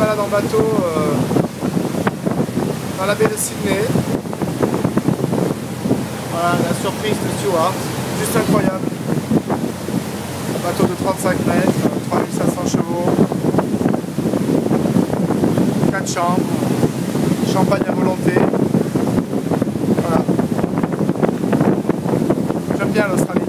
balade en bateau dans la baie de Sydney. Voilà la surprise de Stewart, juste incroyable. Bateau de 35 mètres, 3500 chevaux, 4 chambres, champagne à volonté. Voilà. J'aime bien l'Australie.